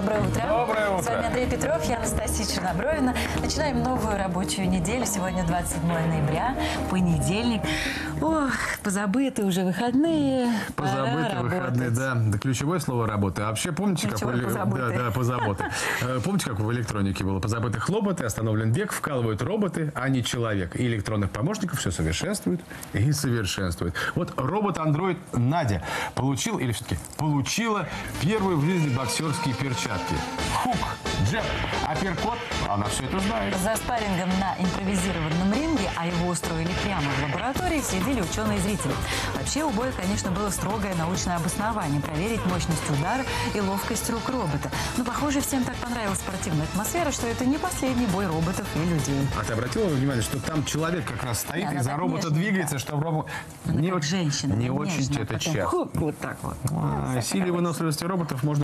Доброе утро. Доброе утро. С вами Андрей Петров, я Анастасия Чернобровина. Начинаем новую рабочую неделю. Сегодня 27 ноября, понедельник. Ох, позабыты уже выходные. Позабыты выходные, да. Да. Ключевое слово работа. А вообще, помните, как позаботы. Помните, как в электронике было? Позабыты хлопоты, остановлен бег, вкалывают роботы, а не человек. И электронных помощников все совершенствует и совершенствует. Вот робот-андроид Надя получил, или все-таки получила первые в жизни боксерские перчатки. Хук, джеб, апперкот, она все это знает. За спаррингом на импровизированном ринге, а его устроили прямо в лаборатории, следили ученые и зрители. Вообще у боя, конечно, было строгое научное обоснование. Проверить мощность удара и ловкость рук робота. Но, похоже, всем так понравилась спортивная атмосфера, что это не последний бой роботов и людей. А ты обратила внимание, что там человек как раз стоит и за робота двигается, что робот... Не очень, женщина, не очень это часто. Вот так вот. Силе выносливости роботов можно